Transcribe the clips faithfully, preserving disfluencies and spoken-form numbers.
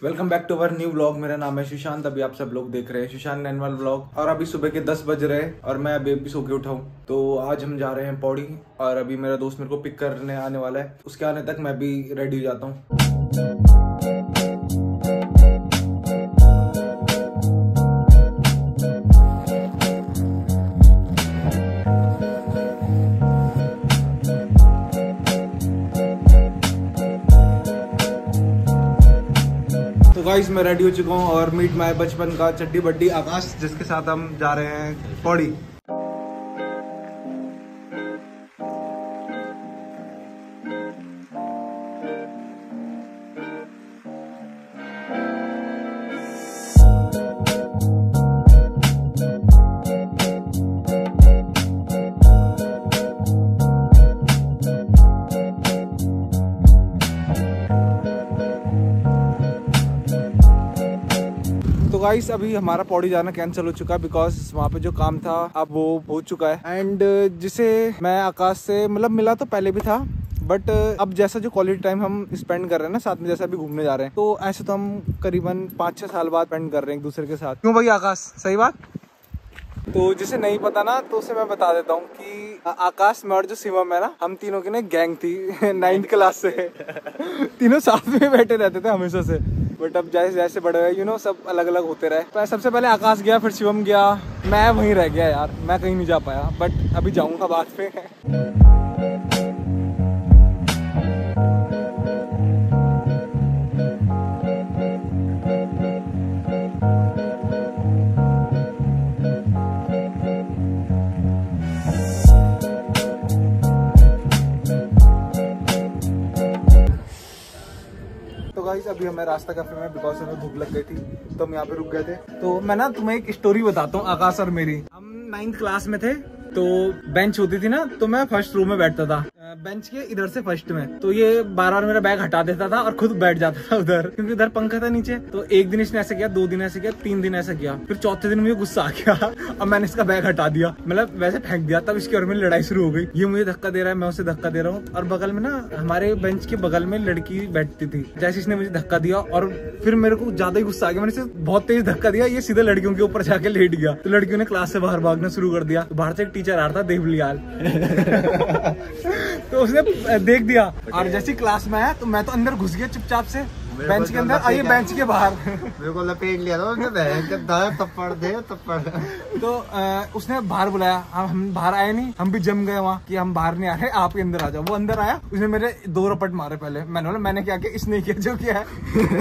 Welcome back to our new vlog. मेरा नाम है सुशांत। अभी आप सब लोग देख रहे हैं सुशांत नैनवाल व्लॉग और अभी सुबह के दस बज रहे हैं और मैं अभी अभी सो के उठा हूँ। तो आज हम जा रहे हैं पौड़ी और अभी मेरा दोस्त मेरे को पिक करने आने वाला है। उसके आने तक मैं भी रेडी हो जाता हूँ। गाइस मैं रेडी हो चुका हूँ और मीट माय बचपन का चड्डी बड्डी आकाश, जिसके साथ हम जा रहे हैं पौड़ी। तो गाइस अभी हमारा पौड़ी जाना कैंसिल हो चुका है बिकॉज वहाँ पे जो काम था अब वो हो चुका है। एंड जिसे मैं आकाश से मतलब मिला तो पहले भी था, बट अब जैसा जो क्वालिटी टाइम हम स्पेंड कर रहे हैं ना साथ में, जैसा अभी घूमने जा रहे हैं, तो ऐसे तो हम करीबन पाँच छः साल बाद स्पेंड कर रहे हैं एक दूसरे के साथ। क्यों भाई आकाश, सही बात। तो जिसे नहीं पता ना तो उसे मैं बता देता हूँ कि आकाश में और जो शिवम है ना, हम तीनों की ना गैंग थी नाइन्थ क्लास से। तीनों साथ में बैठे रहते थे हमेशा से, बट अब जैसे जैसे बड़े हुए यू नो सब अलग अलग होते रहे। तो सबसे पहले आकाश गया, फिर शिवम गया, मैं वहीं रह गया यार, मैं कहीं नहीं जा पाया, बट अभी जाऊँगा बाद में। तो गाइस अभी हमें रास्ता कैफे में बिकॉज हमें भूख लग गई थी तो हम यहाँ पे रुक गए थे। तो मैं ना तुम्हें एक स्टोरी बताता हूँ आकाश और मेरी। हम नाइन्थ क्लास में थे तो बेंच होती थी ना, तो मैं फर्स्ट रो में बैठता था, बेंच के इधर से फर्स्ट में। तो ये बार बार मेरा बैग हटा देता था और खुद बैठ जाता था उधर, क्योंकि उधर पंखा था नीचे। तो एक दिन इसने ऐसे किया, दो दिन ऐसे किया, तीन दिन ऐसा किया, फिर चौथे दिन मुझे गुस्सा आ गया और मैंने इसका बैग हटा दिया, मतलब वैसे फेंक दिया। तब इसकी और मेरी लड़ाई शुरू हो गई। ये मुझे धक्का दे रहा है, मैं उसे धक्का दे रहा हूँ, और बगल में ना हमारे बेंच के बगल में लड़की बैठती थी। जैसे इसने मुझे धक्का दिया और फिर मेरे को ज्यादा ही गुस्सा आ गया, मैंने इसे बहुत तेज धक्का दिया, ये सीधे लड़कियों के ऊपर जाके लेट गया। तो लड़कियों ने क्लास से बाहर भागना शुरू कर दिया। तो बाहर से एक टीचर आ रहा था, देवलियाल। तो उसने देख दिया और जैसी क्लास में आया तो मैं तो अंदर घुस गया चुपचाप से बेंच के अंदर, आइए बेंच के बाहर मेरे को लपेट लिया था, थप्पड़ दे थप्पड़। तो आ, उसने बाहर बुलाया, हम हम बाहर आए नहीं, हम भी जम गए वहाँ कि हम बाहर नहीं आ रहे, आप ही अंदर आ जाओ। वो अंदर आया, उसने मेरे दो रपट मारे पहले। मैंने बोला मैंने क्या किया, इसने किया जो किया है।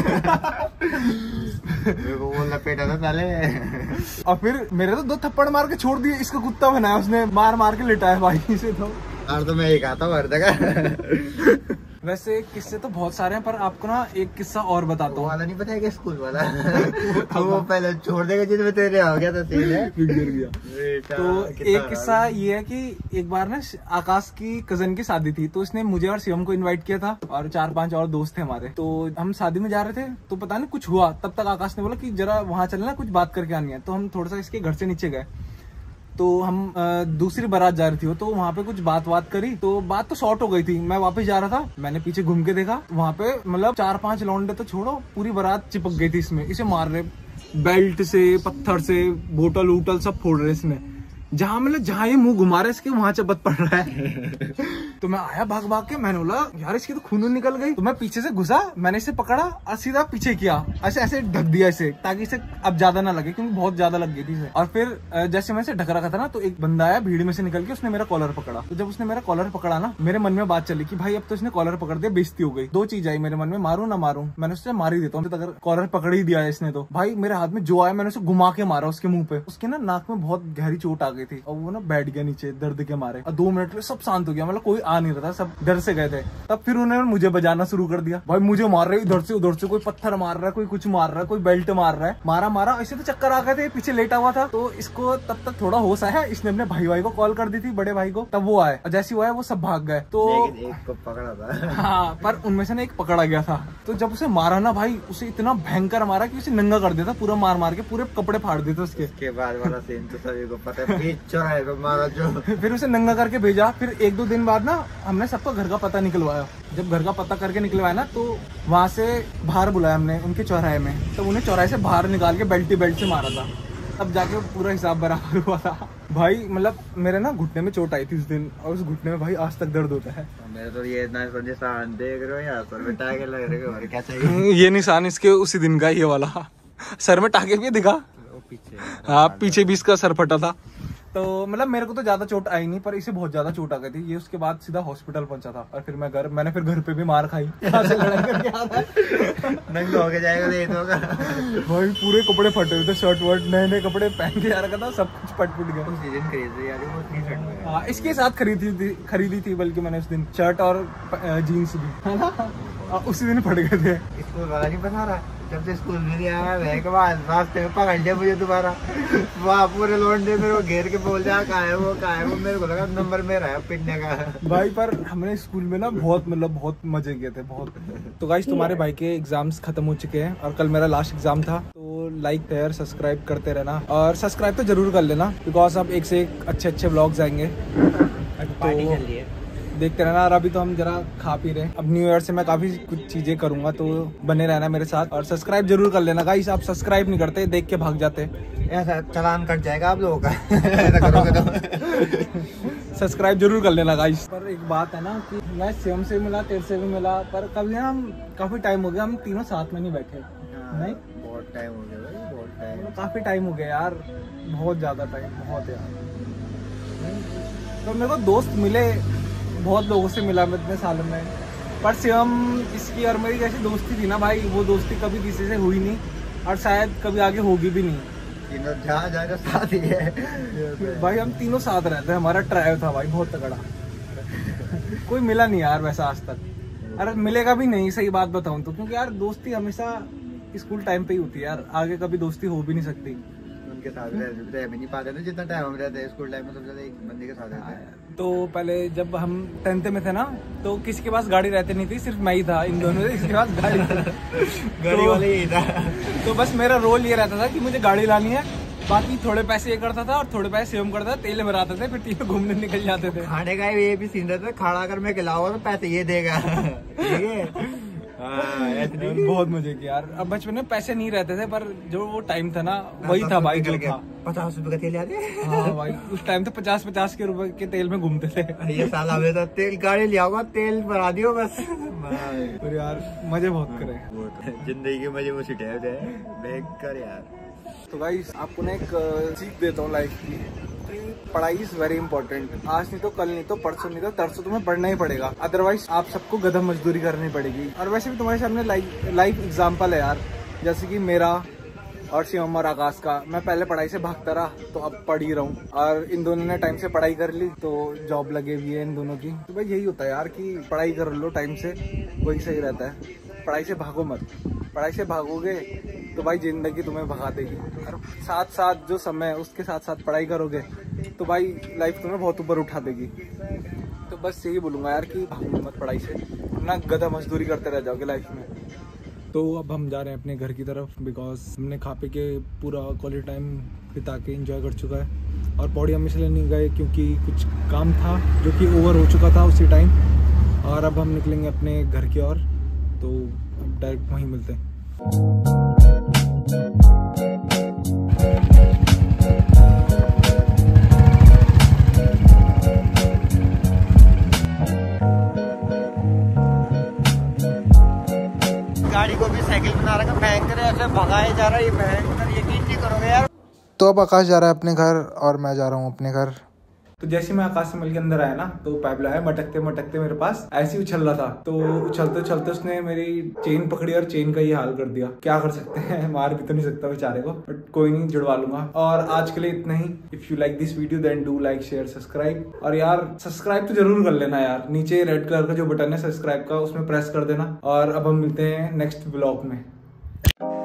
मेरे को वो लपेटा था पहले और फिर मेरे तो दो थप्पड़ मार के छोड़ दिए, इसको कुत्ता बनाया उसने, मार मार के लिटाया भाई से। तो और तो मैं एक आता हूँ हर जगह। वैसे किस्से तो बहुत सारे हैं, पर आपको ना एक किस्सा और बताता हूँ। वाला नहीं पता है क्या, स्कूल वाला। वो पहले छोड़ देगा जिसमें तेरे हो गया था, बिगड़ गया। तो एक किस्सा ये है कि एक बार ना आकाश की कजन की शादी थी, तो इसने मुझे और शिवम को इनवाइट किया था और चार पांच और दोस्त थे हमारे। तो हम शादी में जा रहे थे, तो पता नहीं कुछ हुआ, तब तक आकाश ने बोला कि जरा वहाँ चलना, कुछ बात करके आनी है। तो हम थोड़ा सा इसके घर से नीचे गए, तो हम आ, दूसरी बारात जा रही थी, तो वहाँ पे कुछ बात बात करी, तो बात तो शॉर्ट हो गई थी। मैं वापस जा रहा था, मैंने पीछे घूम के देखा, वहाँ पे मतलब चार पांच लौंडे तो छोड़ो, पूरी बारात चिपक गई थी इसमें। इसे मार रहे बेल्ट से, पत्थर से, बोतल वोटल सब फोड़ रहे इसमें। जहाँ मतलब जहाँ ये मुंह घुमा रहे इसके, वहां चबत पड़ रहा है। तो मैं आया भाग भाग के, मैंने बोला यार इसकी तो खून निकल गई। तो मैं पीछे से घुसा, मैंने इसे पकड़ा और सीधा पीछे किया, ऐसे ऐसे ढक दिया इसे, ताकि इसे अब ज्यादा ना लगे, क्योंकि बहुत ज्यादा लग गई थी इसे। और फिर जैसे मैं इसे ढक रखा था ना, तो एक बंदा आया भीड़ में से निकल के, उसने मेरा कॉलर पकड़ा। तो जब उसने मेरा कॉलर पकड़ा ना, मेरे मन में बात चली कि भाई अब तो इसने कॉलर पकड़ दिया, बेइज्जती हो गई। दो चीज आई मेरे मन में, मारू ना मारू। मैंने उससे मार ही देता हूँ, अगर कॉलर पकड़ ही दिया इसने तो। भाई मेरे हाथ में जो आया मैंने उसे घुमा के मारा उसके मुंह पे। उसके ना नाक में बहुत गहरी चोट आ गई थी और वो ना बैठ गया नीचे दर्द के मारे। और दो मिनट में सब शांत हो गया, मतलब कोई आ नहीं रहा था, सब डर से गए थे। तब फिर उन्होंने मुझे बजाना शुरू कर दिया। भाई मुझे मार रहे इधर से उधर से, कोई पत्थर मार रहा है, कोई कुछ मार रहा है, कोई बेल्ट मार रहा है, मारा मारा। ऐसे तो चक्कर आ गए थे, पीछे लेटा हुआ था। तो इसको तब तक थोड़ा होश आया, इसने अपने भाई भाई को कॉल कर दी थी, बड़े भाई को। तब वो आए और जैसे वो आए वो सब भाग गए। तो एक को पकड़ा था। हाँ, पर उनमें से ना एक पकड़ा गया था। तो जब उसे मारा ना भाई, उसे इतना भयंकर मारा कि उसे नंगा कर देता, पूरा मार मार के पूरे कपड़े फाड़ देते उसके। के बाद वाला सीन तो सभी को पता है, चौराहे पे मारा जो। फिर उसे नंगा करके भेजा। फिर एक दो दिन बाद ना हमने सबका घर का पता निकलवाया। जब घर का पता करके निकलवाया ना तो वहाँ से बाहर बुलाया हमने उनके चौराहे में। तो उन्हें चौराहे से बाहर निकाल के बेल्टी बेल्ट से मारा था। तब जाके पूरा हिसाब बराबर हुआ था भाई। मतलब मेरे ना घुटने में चोट आई थी उस दिन, और उस घुटने में भाई आज तक दर्द होता है। मेरे तो ये निशान देख रहे हो यार, सर में टाके लग रहे हो, क्या चाहिए? ये निशान इसके उसी दिन का, ये वाला सर में टाके भी दिखा। पीछे हाँ, पीछे भी इसका सर फटा था। तो मतलब मेरे को तो ज्यादा चोट आई नहीं, पर इसे बहुत ज्यादा चोट आ गई थी। ये उसके बाद सीधा हॉस्पिटल पहुंचा था। और फिर मैं घर मैंने फिर घर पे भी मार खाई। नंगा हो के जाएगा तो भाई पूरे कपड़े फटे हुए थे, शर्ट वर्ट नए नए कपड़े पहन के आ रखा था, सब कुछ पट पुट गया। हाँ, इसके साथ खरीदी थी खरीदी थी बल्कि मैंने उस दिन शर्ट और जीन्स भी, है ना, उसी दिन फट गए थे। स्कूल वाला नहीं बता रहा, जब से स्कूल में नहीं आया के बाद रास्ते में पकड़ लिया मुझे दोबारा। वहाँ पूरे लौंडे मेरे को घेर के बोल जा कहाँ है वो कहाँ है वो। मेरे को लगा नंबर मेरा है पिटने का भाई। पर हमने स्कूल में ना बहुत मतलब बहुत मजे किए थे, बहुत। तो गाइस तुम्हारे भाई के एग्जाम्स खत्म हो चुके हैं और कल मेरा लास्ट एग्जाम था। तो लाइक शेयर सब्सक्राइब करते रहना, और सब्सक्राइब तो जरूर कर लेना, बिकॉज अब एक से एक अच्छे अच्छे व्लॉग्स आएंगे। पार्टी चल रही है, देखते रहना। और अभी तो हम जरा खा पी रहे हैं। अब न्यू ईयर से मैं काफी कुछ चीजें करूंगा, तो बने रहना मेरे साथ और सब्सक्राइब जरूर कर लेना गाइस। आप सब्सक्राइब नहीं करते, देख के भाग जाते। ऐसा चालान कट जाएगा आप लोगों का ऐसा करोगे तो। सब्सक्राइब जरूर कर लेना गाइस। पर एक बात है ना कि मैं शिवम से मिला, तेरे से भी मिला, पर कभी ना हम काफी टाइम हो गया हम तीनों साथ में नहीं बैठे। नहीं, बहुत टाइम हो गया भाई, बहुत टाइम, काफी टाइम हो गया यार, बहुत ज्यादा टाइम, बहुत यार। तो मेरे को दोस्त मिले, बहुत लोगों से मिला मैं इतने सालों में, पर शिवम इसकी और मेरी जैसी दोस्ती थी ना भाई, वो दोस्ती कभी किसी से हुई नहीं और शायद कभी आगे होगी भी नहीं। तीनों जहाँ जाएगा साथ ही है भाई, हम तीनों साथ रहते हैं। हमारा ट्राइव था भाई बहुत तगड़ा। कोई मिला नहीं यार वैसा आज तक, अरे मिलेगा भी नहीं, सही बात बताऊं तो, क्योंकि यार दोस्ती हमेशा स्कूल टाइम पे ही होती है यार, आगे कभी दोस्ती हो भी नहीं सकती। उनके साथ रह भी नहीं पाते थे जितना टाइम हम रहते हैं स्कूल टाइम में, सबसे ज्यादा एक बंदे के साथ रहते हैं। तो पहले जब हम टेंथ में थे ना, तो किसी के पास गाड़ी रहती नहीं थी, सिर्फ मैं ही था इन दोनों से, इसके पास गाड़ी गाड़ी वाले ही था। तो बस मेरा रोल ये रहता था कि मुझे गाड़ी लानी है, बाकी थोड़े पैसे ये करता था और थोड़े पैसे शिवम करता था, तेल भराते थे, फिर तीनों घूमने निकल जाते थे। खाने का ये भी सीन रहता था, खाना अगर मैं खिलाऊंगा तो पैसे ये देगा। ठीक है, बहुत मजे किए यार। अब बचपन में पैसे नहीं रहते थे, पर जो वो टाइम था ना वही था भाई, जो था। पचास रुपए का तेल याद है? हाँ भाई, उस टाइम तो पचास पचास के रुपए के तेल में घूमते थे। ये साल हमें तो तेल गाड़ी ले आऊंगा, तेल भरा दियो बस। और यार मजे बहुत करे, जिंदगी के मजे वो छिटे होते हैं कर यार। तो भाई आपको ना एक सीख देता हूँ लाइफ की, पढ़ाई इज वेरी इंपॉर्टेंट। आज नहीं तो कल, नहीं तो परसों, नहीं तो तरसों तुम्हें पढ़ना ही पड़ेगा, अदरवाइज आप सबको गधा मजदूरी करनी पड़ेगी। और वैसे भी तुम्हारे सामने लाइफ एग्जाम्पल है यार, जैसे कि मेरा और शिवम और आकाश का। मैं पहले पढ़ाई से भागता रहा, तो अब पढ़ ही रहा हूँ, और इन दोनों ने टाइम से पढ़ाई कर ली, तो जॉब लगे हुई है इन दोनों की। तो भाई यही होता है यार कि पढ़ाई कर लो टाइम से, वही सही रहता है। पढ़ाई से भागो मत, पढ़ाई से भागोगे तो भाई जिंदगी तुम्हें भगा देगी, और साथ साथ जो समय है उसके साथ साथ पढ़ाई करोगे तो भाई लाइफ तुम्हें बहुत ऊपर उठा देगी। तो बस यही बोलूँगा यार कि भागो मत पढ़ाई से, ना गधा मजदूरी करते रह जाओगे लाइफ में। तो अब हम जा रहे हैं अपने घर की तरफ, बिकॉज हमने खा पी के पूरा क्वालिटी टाइम बिता के एंजॉय कर चुका है। और पौड़ी हम इसलिए नहीं गए क्योंकि कुछ काम था जो कि ओवर हो चुका था उसी टाइम, और अब हम निकलेंगे अपने घर की ओर, तो अब डायरेक्ट वहीं मिलते हैं। गाड़ी को भी साइकिल बना रखा, भयंकर ऐसे भगाया जा रहा है, ये भयंकर, यकीन नहीं करोगे यार। तो अब आकाश जा रहा है अपने घर और मैं जा रहा हूँ अपने घर। तो जैसे मैं आकाश से मिल के अंदर आया ना, तो पैबला है मटकते मटकते मेरे पास ऐसे ही उछल रहा था। तो उछलते उछलते उसने मेरी चेन पकड़ी और चेन का ये हाल कर दिया। क्या कर सकते हैं, मार भी तो नहीं सकता बेचारे को, बट कोई नहीं, जुड़वा लूंगा। और आज के लिए इतना ही। If you like this video then do like share subscribe. और यार सब्सक्राइब तो जरूर कर लेना यार, नीचे रेड कलर का जो बटन है सब्सक्राइब का, उसमें प्रेस कर देना। और अब हम मिलते हैं नेक्स्ट ब्लॉग में।